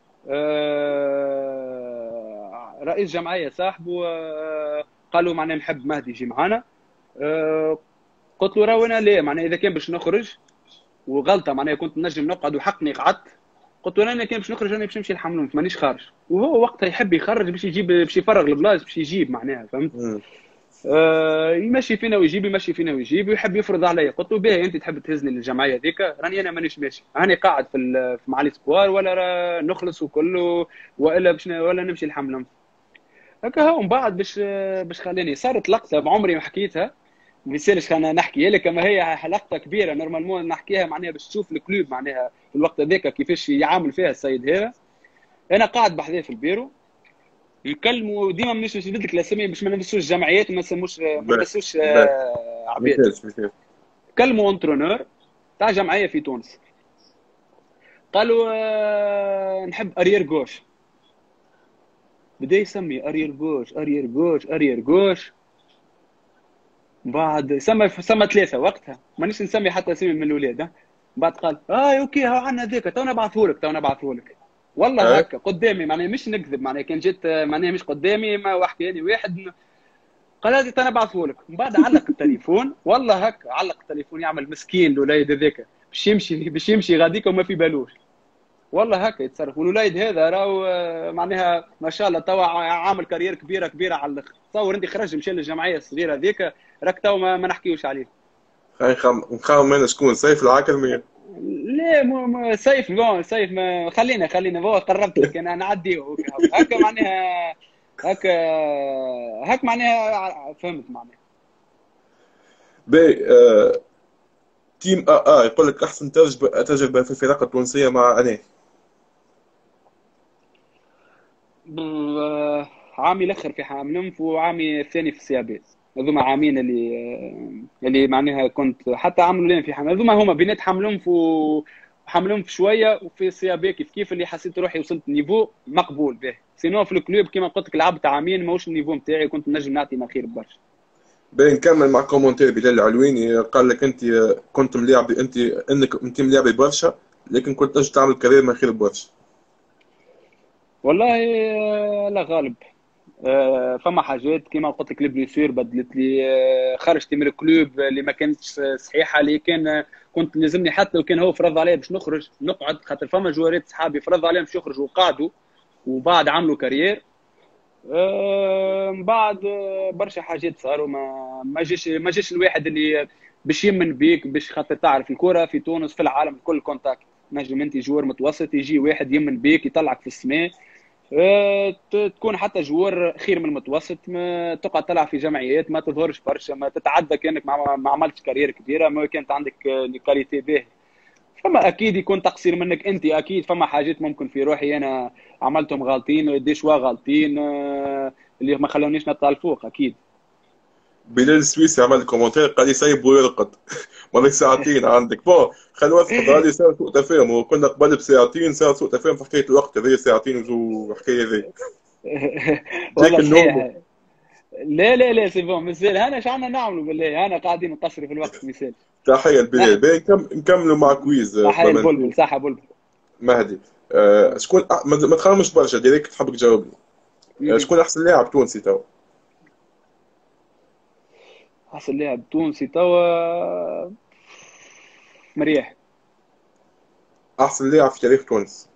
آه، رئيس جمعيه صاحبه آه، قال له معناها نحب مهدي يجي معانا. آه، قلت له راهو انا ليه معناها اذا كان باش نخرج وغلطه معناها كنت نجم نقعد وحقني قعدت، قلت له انا كان باش نخرج انا باش نمشي لحملون مانيش خارج، وهو وقتها يحب يخرج باش يجيب باش يفرغ البلايص باش يجيب معناها، فهمت. امم آه، يمشي فينا ويجيب يمشي فينا ويجيب ويحب يفرض عليا، قلت له باهي انت تحب تهزني للجمعيه ذيك، راني انا مانيش ماشي، راني قاعد في ال- في معالي سبوار ولا را نخلص وكله، والا باش ن- ولا نمشي لحملم. هكا هو من بعد باش باش خلاني صارت لقطه بعمري ما حكيتها، ما يصيرش انا نحكي لك، اما هي لقطه كبيره نورمالمون نحكيها معناها باش تشوف الكلوب معناها في الوقت هذاك كيفاش يعامل فيها السيد هذا. انا قاعد بحذاه في البيرو يكلموا ديما، مانيش نشدد لك الاسامي باش ما ننسوش جمعيات وما نسموش ما باهي ننسوش باهي آه، عباد. مثال مثال. كلموا انترونور تاع جمعيه في تونس، قالوا آه، نحب اريير جوش، بدا يسمي اريير جوش اريير جوش اريير جوش، بعد سمى سمى ثلاثه وقتها مانيش نسمي حتى اسامي من الاولاد ها. بعد قال اه اوكي ها عندنا ذاك تو نبعثه لك تو نبعثه لك، والله ايه هكا قدامي معناها مش نكذب معناها كان جيت آه، معناها مش قدامي ما وحكي لي واحد، قال هذه انا ابعثه لك، من بعد علق التليفون والله هكا علق التليفون يعمل مسكين الوليد هذاك باش يمشي باش يمشي غاديك وما في بالوش، والله هكا يتصرف. والوليد هذا راهو آه، معناها ما شاء الله توا عامل كارير كبيره كبيره على الاخر، تصور انت خرج مشى للجمعيه الصغيره هذيك، راك توا ما, ما نحكيوش عليه. خاي خم نخاف منه شكون سيف العاكل؟ لا مو مو سيف بون سيف ما خلينا خلينا بون قربت لك انا نعديه هكا هكا معناها هكا هكا معناها فهمت معناها. باهي آه، تيم اه اه يقول لك احسن تجربه تجربه في الفرق التونسيه مع انا. ب- عامي الاخر في حاملمف وعامي الثاني في السيابات. هذوما عامين اللي اللي معناها كنت حتى عملوا لين في حمل، هذوما هما بينات حملهم في حملهم في شويه، وفي السيابي كيف كيف اللي حسيت روحي وصلت نيفو مقبول به. سينو في الكلوب كيما قلت لك لعبت عامين ماهوش النيفو نتاعي، كنت نجم نعطي ما خير برشا. باين نكمل مع كومنتير بلال العلويني، قال لك انت كنت ملعب، انت انك انت ملعب برشا لكن كنت تنجم تعمل كارير من خير برشا. والله آه، لا غالب. آه، فما حاجات كيما قلت لك البليسير بدلت لي، آه، خرجت من الكلوب اللي ما كانتش صحيحه، اللي كان آه، كنت لازمني حتى لو كان هو فرض عليا باش نخرج نقعد، خاطر فما جوارات صحابي فرض عليهم باش يخرجوا وقعدوا وبعد عملوا كارير. آه، من بعد آه، برشا حاجات صاروا، ما ما جاش ما جاش الواحد اللي باش يمن بيك، باش خاطر تعرف الكره في تونس في العالم الكل كونتاكت، نجم انت جوار متوسط يجي واحد يمن بيك يطلعك في السماء. آه، ت- تكون حتى جوار خير من المتوسط، ما تقعد تلعب في جمعيات ما تظهرش برشا، ما تتعدى كانك ما, ما عملتش كارير كبيره، ما كانت عندك آه، لي كاليتي باهي. فما اكيد يكون تقصير منك انت، اكيد فما حاجات ممكن في روحي انا عملتهم غالطين، دي شوا غالطين آه، اللي ما خلونيش نطلع لفوق اكيد. بلال السويسي عمل كومنتير قال لي سايب ويرقد. مالك ساعتين عندك بون خلينا نوثق، هذه صار سوء تفاهم، وكنا قبل بساعتين صار سوء تفاهم في حكايه الوقت هذه، ساعتين وحكايه هذه. جاك والله النوم. صحيح. لا لا لا سي بون مثال، انا اش عنا نعملوا بالله، انا قاعدين نقصروا في الوقت مثال. تحيه لبلال. نح باين نكم- نكملوا مع كويز آه، تحية قبل ما ننتهي. البلبل، صح بلبل. مهدي، آه، شكون أ- ما ما تخممش برشا ديريكت تحب تجاوبني. آه، مهم. شكون احسن لاعب تونسي تو؟ احسن لاعب تونسي توا مريح. احسن لاعب في تاريخ تونس؟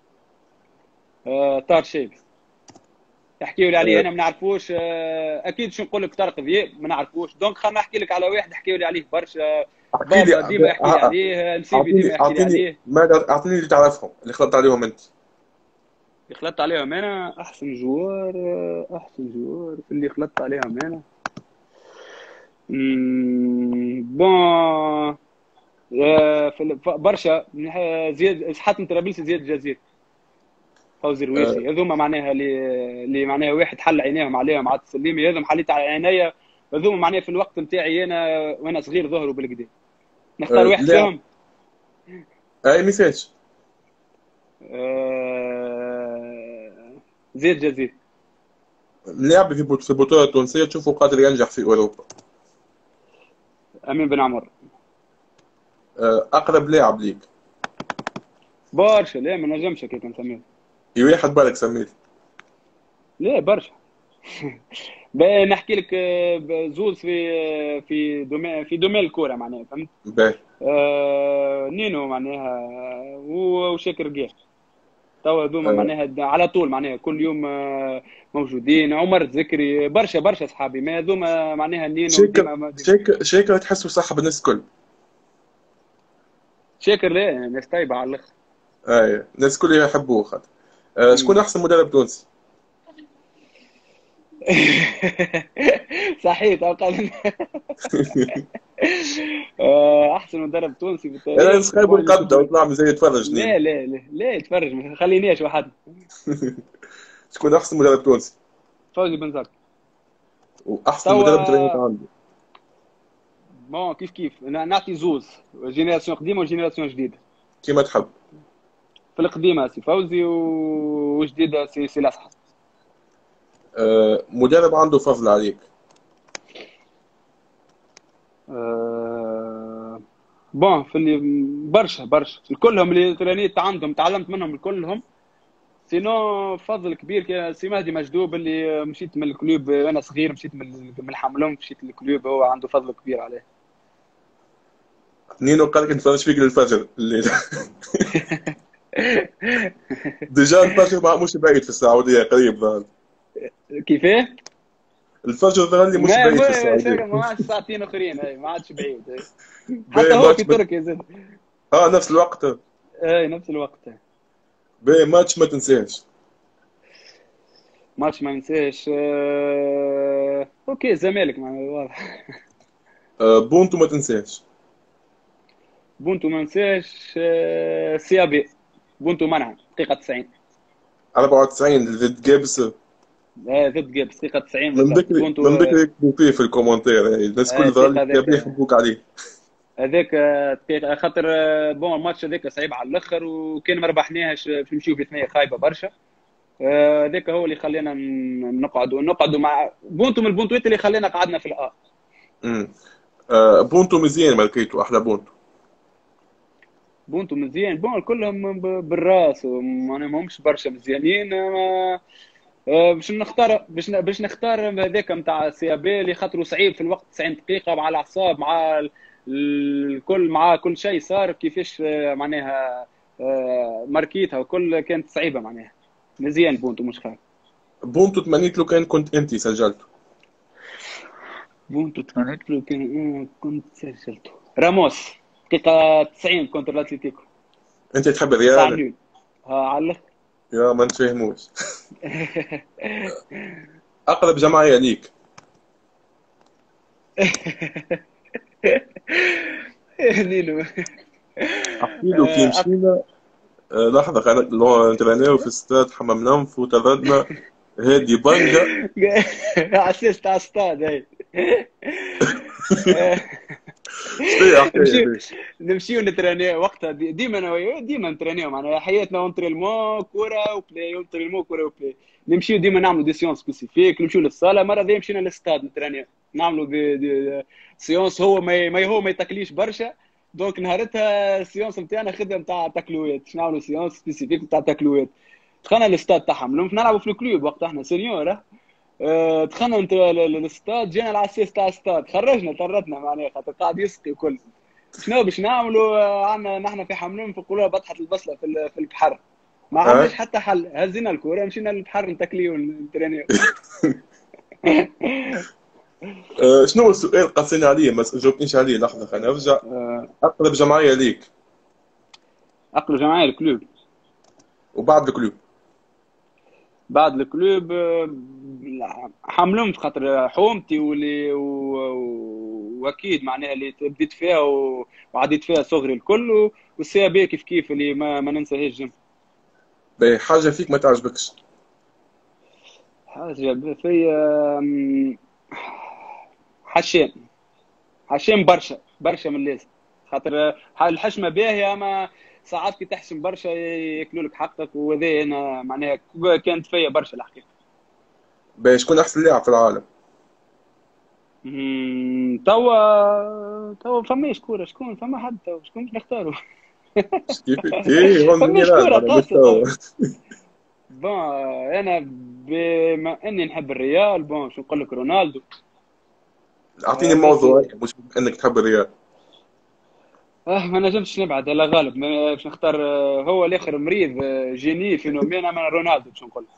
آه، طار شيبس. يحكيوا لي عليه آه، انا ما نعرفوش، آه، اكيد شو نقول لك طارق ذياب ما نعرفوش، دونك خلينا نحكي لك على واحد حكيوا لي عليه برشا. احكي لي، بابا ديما يحكي لي عليه، نسيبي اعطيني ديما يحكي لي اعطيني عليه. ماذا، اعطيني اللي تعرفهم اللي خلطت عليهم انت. اللي خلطت عليهم انا احسن جوار، آه، احسن جوار في اللي خلطت عليهم انا. مم، بون آه، في ال- ف- برشا من ح- زياد حاتم طرابلسي، زياد الجزيري، فوزي آه، الرويسي، هذوما معناها اللي اللي معناها واحد حل عينيهم عليهم عاد السليمي، هذوما حليت على عينيا. هذوما معناها في الوقت نتاعي انا وانا صغير ظهروا بالكدا. نختار آه، واحد لاعب، فيهم. اي ميساج. آه، زياد الجزيري. لاعب في بط- في البطوله التونسيه تشوفه قادر ينجح في اوروبا. امين بن عمر. آه، اقرب لاعب ليك؟ برشا لا ما نجمش هكاك نسميه. في واحد بالك سميت؟ لا برشا. بقى نحكي لك آه، ب- زوز في آه، في دومين في دومين الكوره معناها فهمت. باهي. آه، نينو معناها آه، و- وشاكر جير. توا هذوما آه، معناها د- على طول معناها كل يوم آه، موجودين. عمر الذكري برشا برشا صحابي، ما هذوما معناها نينو شاكر ديما ديما. شاكر شاكر تحسه صح بالناس الكل. شاكر لا ناس طيبه على الاخر. اي الناس الكل يحبوه خاطر. آه، شكون مم. احسن مدرب تونسي؟ صحيح تو قال. آه، احسن مدرب تونسي في انا التاريخ نسخايب بون اللي القد شفته. وطلع من زي يتفرج نيم. لا لا لا لا يتفرج ما خلينيش واحد. شكون احسن مدرب تونسي فوزي بن زكي. واحسن مدرب ترينيت توا عنده؟ بون كيف كيف نا- نعطي زوز، جينيراسيون قديمه وجينيراسيون جديده. كيما تحب. في القديمه سي فوزي و- وجديده سي سي الاصحاب. آه، مدرب عنده فضل عليك؟ أه... بون في اللي برشا برشا الكلهم اللي ترانيت عندهم تعلمت منهم الكلهم. سينو فضل كبير كي سي مهدي مجدوب اللي مشيت من الكلوب وانا صغير، مشيت من من الحملون مشيت للكلوب، هو عنده فضل كبير عليه. نينو قال لك نتفرج فيك للفجر الليل. ديجا الفجر ما مش بعيد في السعوديه، قريب ظهر. كيفاه؟ الفجر ظهر لي مش ما بعيد في ما السعوديه. ساعة- ما عادش ساعتين اخرين، اي ما عادش بعيد أي. حتى باين هو في ماتش مت... تركيا زاد. اه نفس الوقت. اي نفس الوقت. باين ماتش ما تنساش. ماتش ما ننساش أه... اوكي الزمالك معناها واضح. آه، بونتو ما تنساش. بونتو ما ننساش أه... سيابي. بونتو منع دقيقة تسعين. أربعة وتسعين ضد جابس. آه ضد جيبس دقيقة تسعين من بالضبط بكري بونتو. من بكري يكتبوا فيه في الكومنتير، يعني الناس آه كل ظهر دقيقة لك هذاك، يحبوك عليه. هذاك آه، دقيقة خاطر آه، بون الماتش هذاك صعيب على الاخر، وكان ما ربحناهش باش نمشيو في ثنية خايبة برشا. آه، هذاك هو اللي خلينا ن- نقعدوا نقعدوا مع بونتو، من البونتوات اللي خلينا قعدنا في الآ. امم آه بونتو مزيان ماركيتو، احلى بونتو. بونتو مزيان، بون كلهم ب- بالراس، وما همش برشا مزيانين. آه، آه، باش نختار باش ن- باش نختار هذاك نتاع سيابي اللي خاطرو صعيب في الوقت تسعين دقيقة مع الأعصاب مع ال- الكل مع كل شيء صار كيفاش آه، معناها آه، ماركيتها وكل كانت صعيبة معناها. مزيان بونتو مش خايف. بونتو تمنيت لو كان كنت انت سجلته. بونتو تمنيت له كان آه، كنت سجلته. راموس دقيقة تسعين كونتر الاتليتيكو انت تحب تاع الريال؟ نول. ها على الآخر. يا ما نتفاهموش. اقرب جمعيه ليك؟ نينو. احكي له كي آه، أك- مشينا. آه لحظه، خلينا لو نترينيو في استاد حمام نمف وتردنا هادي بنجا. على اساس تاع ستاد هاي. شنو هي الحكايه نمشيو دي؟ نمشيو نترينيو وقتها، دي- ديما انا وياه ديما نترينيو معناها حياتنا اونترينمون كوره وبلاي، اونترينمون كوره وبلاي. نمشيو ديما نعملوا دي سيونس سبيسيفيك، نمشيو للصاله. مره ذي مشينا للستاد نترينيو، نعملوا دي, دي سيونس. هو ما ي- ما هو ما يتكليش برشا. دونك نهارتها السيونس نتاعنا خدمه نتاع تكلوات، باش نعملوا سيونس سبيسيفيك نتاع تكلوات. دخلنا للستاد تاعهم نلعبوا في الكلوب وقتها احنا سينيور. آه، دخلنا انت للاستاد، جينا العساس تاع الاستاد خرجنا طردنا معناها خاطر قاعد يسقي وكل. شنو باش نعملوا؟ آه، عندنا نحن في حملين في قولوا بطحه البصله في ال- في البحر. ما عندناش اه. حتى حل، هزينا الكوره مشينا للبحر نتكليو ونترينيو. آه، شنو السؤال قصينا عليه ما جاوبتنيش عليه؟ لحظه خلينا نرجع. آه، اقرب جمعيه ليك عقلوا جماعه الكلوب. وبعد الكلوب؟ بعد الكلوب آه، حملهم خاطر حومتي واللي و- و- واكيد معناها اللي بديت فيها و- وعديت فيها صغري الكل. والسي بي كيف كيف اللي ما, ما ننساهاش جنب. باهي، حاجه فيك ما تعجبكش؟ حاجة في أم، حشام. حشام برشا برشا من اللازم. خاطر الحشمة باهية، اما ساعات كي تحشم برشا ياكلوا لك حقك، وهذا انا معناها كانت فيا برشا الحقيقة. باهي، شكون احسن لاعب في العالم؟ أمم، توا توا فماش كورة، شكون فما حد توا شكون باش نختاروا؟ كيف تي هون فماش ميلان كورة معناها مش قاصة توا. توا. بون انا بما اني نحب الريال، بون شو نقول لك، رونالدو. اعطيني آه، ميسي. موضوع مش انك تحب الريال. اه ما نجمش نبعد على غالب، ما- باش نختار آه، هو الاخر مريض آه، جيني فينومين، اما رونالدو باش نقول.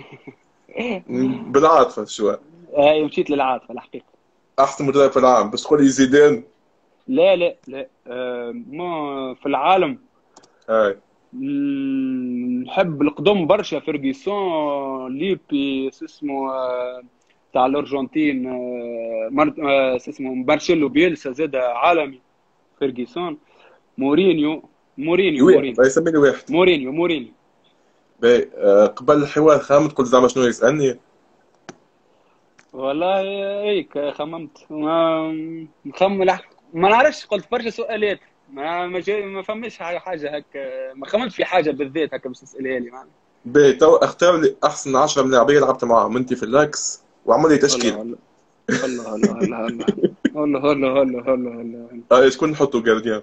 بالعاطفه شوي. هاي مشيت للعاطفه الحقيقه. احسن مدرب في العالم بس تقول لي زيدان؟ لا لا لا آه، ما في العالم. هاي. مم، نحب القدم برشا، فيرجيسون، ليبي شو اسمه آه، تاع الارجنتين، آه، مر- آه، شو اسمه مارسيلو بيلسا زاد عالمي. فيرجيسون. مورينيو. مورينيو واحد مورينيو يسمي لي واحد. مورينيو مورينيو. باهي، آه، قبل الحوار خامت قلت زعما شنو يسالني. والله هيك خممت ما مخمم لح... ما نعرفش، قلت برشا سؤالات. ما ما, جاي ما فماش حاجه حاجة هكا، ما خممت في حاجه بالذات هكا باش تسالها لي معنا. باهي، تو اختار لي احسن عشرة ملاعبيه لعبت معاهم انت في اللاكس وعمل لي تشكيله. الله الله الله الله الله الله الله الله الله الله الله الله. هاي شكون نحطوا جارديان؟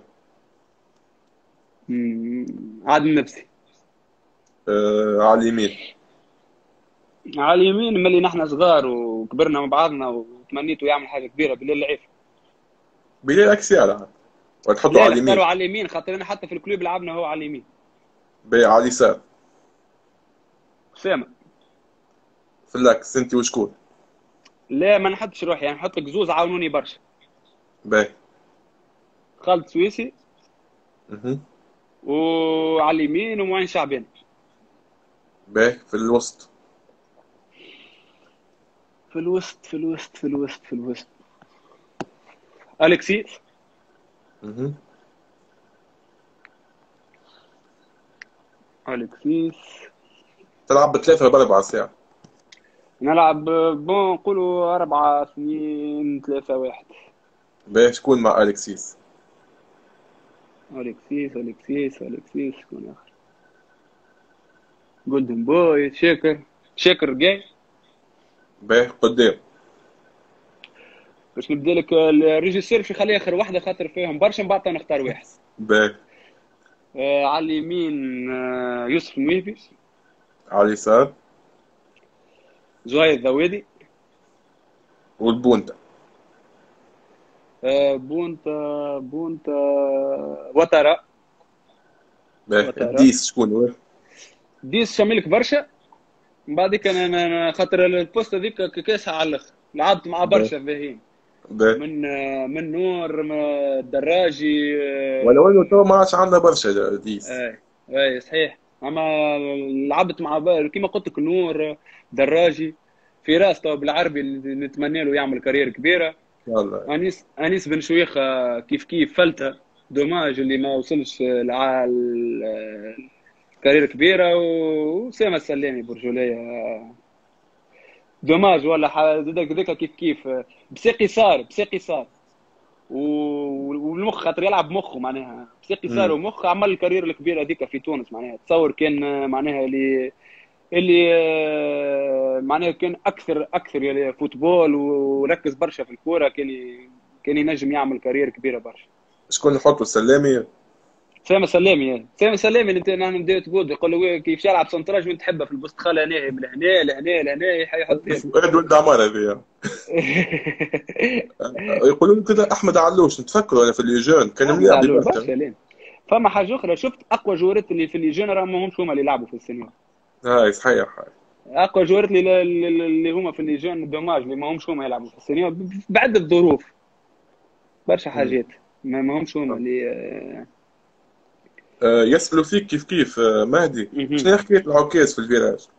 أمم، عادل نفسي. آه على اليمين. على اليمين ملي نحن صغار وكبرنا مع بعضنا وتمنيته يعمل حاجه كبيره بالليل العيف. بلال اكسيال وتحطوا لا على لا اليمين. اختاروا على اليمين، خاطر انا حتى في الكلوب لعبنا هو على اليمين. باهي، على اليسار. اسامه. في اللاكس انت وشكون؟ لا ما نحطش روحي، يعني نحط لك زوز عاونوني برشا. باهي. خالد سويسي اها. وعلى اليمين ومعين شعبان. باهي، في الوسط. في الوسط في الوسط في الوسط في الوسط الكسيس. اها. الكسيس. تلعب بثلاثة ولا بأربعة ساعة؟ نلعب بون نقولوا أربعة اثنين ثلاثة واحد. باهي شكون مع الكسيس؟ أليكسيس أليكسيس أليكسيس شكون آخر؟ جولدن بوي شاكر شاكر جاي. باهي قدام. باش نبدا لك الريجيسير باش يخلي آخر واحدة خاطر فيهم برشا من بعد نختار واحد. باهي. آه على اليمين آه يوسف المويبي. على اليسار. زهير الذوادي. والبونتا. آه بونتا بونتا وترى. باهي وترى الديس شكون هو؟ ديس شاملك برشا. من بعد كان انا خاطر البوست هذيك كاسها على الاخر لعبت مع باهي. برشا باهيين باهي. من من نور من الدراجي. ولو انه تو ما عادش عندنا برشا ديس. اي اي صحيح. اما لعبت مع بار كيما قلت لك نور دراجي فراس تو بالعربي اللي نتمنى له يعمل كارير كبيره. يلا. انيس انيس بن شويخه كيف كيف فلتها دوماج اللي ما وصلش لع كارير كبيره. وسامة السلامي برجوليه دوماج ولا زادك ذاك كيف كيف بساقي صار بساقي صار والمخ خاطر يلعب مخه معناها بساقي صار امم ومخ عمل الكارير الكبيره هذيك في تونس معناها تصور كان معناها اللي اللي معناها كان اكثر اكثر يعني فوتبول وركز برشا في الكوره كان كان ينجم يعمل كارير كبيره برشا. شكون نحطوا السلامي؟ سامة سلامي سامة سلامي اللي انت نحن نبداو تقول يقول له كيف يلعب سنتراج وين تحبه في البوست خاله هنا من هنا لهنا لهنا حيحط فؤاد ولد عمار هذيا. يقولوا لي كذا احمد علوش نتفكروا انا في الليجون كان احمد مليح علول برشا. برشا لين. فما حاجه اخرى شفت اقوى جورات اللي في الليجون راه ما همش هما اللي يلعبوا في السنيور. هاي صحيح. هاي اقوى جورات اللي اللي هما في الليجون دوماج اللي ما همش هما يلعبوا في السنيور بعدة ظروف برشا امم حاجات ما ما همش هما اللي آه، آه، يسألوا فيك كيف كيف آه، مهدي مهم. شنو هي حكاية العكاز في الفيراج؟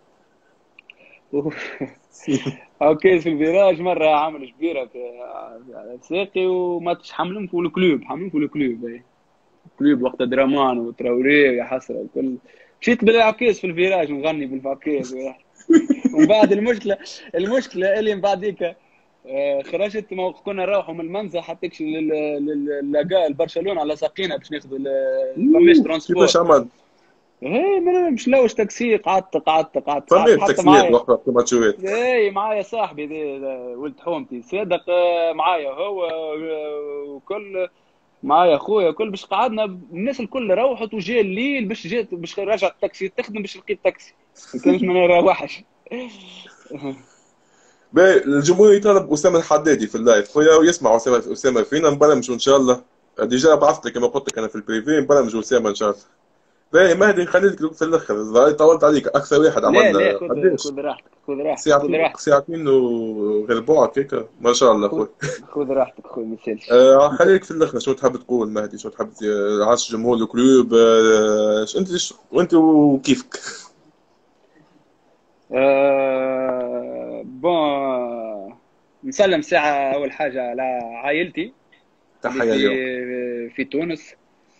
اوكي في الفيراج مره عامل كبيره في على ساقي وما تشحملهم في الكلوب حاملين في الكلوب أي. الكلوب وقت درامان وتراوري ويا حسره وكل مشيت بالعكاز في الفيراج نغني بالعكاز. ومن بعد المشكله المشكله اللي من بعديك آه، خرجت ما كنا نروحوا من المنزل حتى لقاء برشلونه على ساقينا باش ناخذوا فماش أوه، ترونسبور. كيفاش عمل؟ ايه ما مش لوش تاكسي قعدت قعدت قعدت قعدت فميت حتى تاكسيات معايا. وقتها في الماتشات. ايه معايا صاحبي ذي ذي ولد حومتي صادق آه، معايا هو آه، وكل معايا اخويا كل باش قعدنا الناس الكل روحت وجا الليل باش جات باش رجع التاكسي تخدم باش لقيت تاكسي ما كانش ما نروحش. باهي الجمهور يطلب اسامه الحدادي في اللايف خويا ويسمع اسامه اسامه فينا نبرمجوا ان شاء الله. ديجا بعثت لك كما قلت لك انا في البريفي نبرمجوا اسامه ان شاء الله. باهي مهدي نخليك في الاخر الظاهر طولت عليك اكثر واحد لا لا عمل خذ قداش خذ راحتك خذ راحتك خذ ساعتين راحتك ساعتين وغلبوع هكاك ما شاء الله خذ خويا. خذ راحتك خويا ما يسالش. آه خليك في الاخر شو تحب تقول مهدي شو تحب ت- عاش جمهور الكلوب آه ش- انت ش- وانت وكيفك. أه... بون نسلم ساعة أول حاجة على عائلتي اللي تحيه اليوم. في في تونس.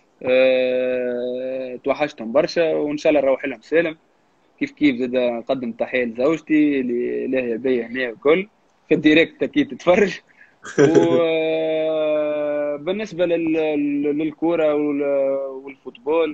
أه... توحشتهم برشا وإن شاء الله نروح لهم سالم. كيف كيف زاد نقدم تحية لزوجتي اللي لاهية بيا هنا وكل في الديريكت أكيد تتفرج. وبالنسبة للكورة وال- والفوتبول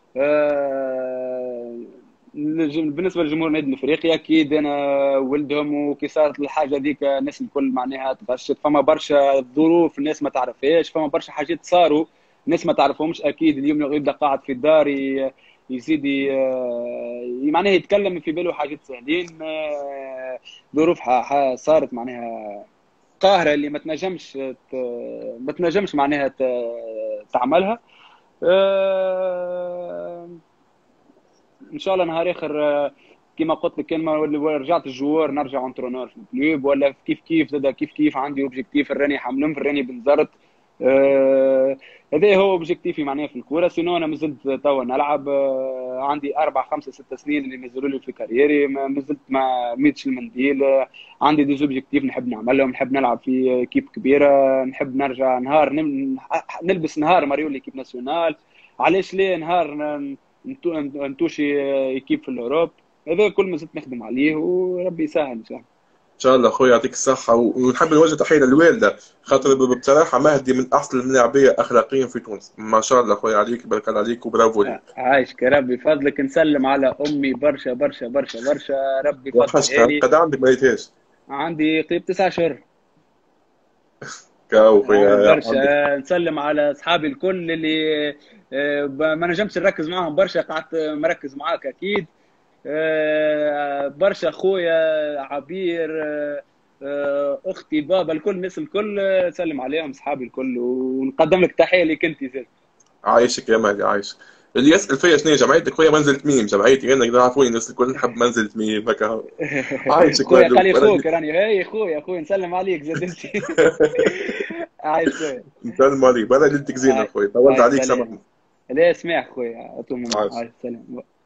آه، الج- بالنسبه لجمهور نادي افريقيا اكيد انا ولدهم وكي صارت الحاجه ذيك الناس الكل معناها تغشت فما برشا ظروف الناس ما تعرفهاش فما برشا حاجات صاروا الناس ما تعرفهمش اكيد اليوم يبدا قاعد في الدار ي- يزيد ي- ي- معناها يتكلم في باله حاجات سهلين آه، ظروف ح- ح- صارت معناها قاهره اللي ما تنجمش ت- ما تنجمش معناها ت- تعملها. آه، ان شاء الله نهار اخر آه، كما قلت لك كان ما رجعت الجوار نرجع انترونور في الكلوب ولا كيف كيف زاد كيف كيف عندي اوبجيكتيف الراني حملم في الراني بنزرت. آه، هذا هو اوبجيكتيفي معناها في الكوره سينو انا مازلت توا نلعب آه، عندي اربع خمسه ست سنين اللي نزلوا لي في كاريري ما مازلت ما ميتش المنديل آه، عندي دي اوبجيكتيف نحب نعملهم نحب نلعب في كيب كبيره نحب نرجع نهار نم- نلبس نهار ماريو ليكيب ناسيونال. علاش ليه نهار ن- نتو- نتوشي ايكيب في الاوروب. هذا كل ما زلت نخدم عليه وربي يسهل ان شاء الله. ان شاء الله اخويا يعطيك الصحه، ونحب نوجه تحيه للوالده، خاطر ب- بصراحه مهدي من احسن اللاعبيه اخلاقيا في تونس، ما شاء الله اخويا عليك، بارك الله عليك وبرافو ع- ليك. عايشك يا ربي، فضلك نسلم على امي برشا برشا برشا برشا، ربي وحشتها، يفضلها لي. قد عندك ما لقيتهاش. عندي قريب تسعة شهور. كاو آه، اخويا عندك. برشا نسلم على اصحابي الكل اللي آه، ب- ما نجمش نركز معاهم برشا، قعدت مركز معاك اكيد. آه، برشا خويا عبير، آه، آه، اختي بابا الكل، الناس الكل آه، سلم عليهم اصحابي الكل، ونقدم لك تحيه ليك انت زاد. عايشك يا مهدي عايشك. اللي يسال فيا شنو هي جمعيتك اخويا، منزلة ميم جمعيتي انا، كده عارفوني الناس الكل نحب منزلة ميم هكا. عايشك خويا قال مهدي لي انا خوك اللي- راني، هاي خويا خويا نسلم عليك زاد انت. عايش خويا. نسلم عليك، انا اللي تكزين هاي اخويا، طولت هاي عليك سلام. سامحني. لا اسمع خويا، اتوم عايش. هاي سلام.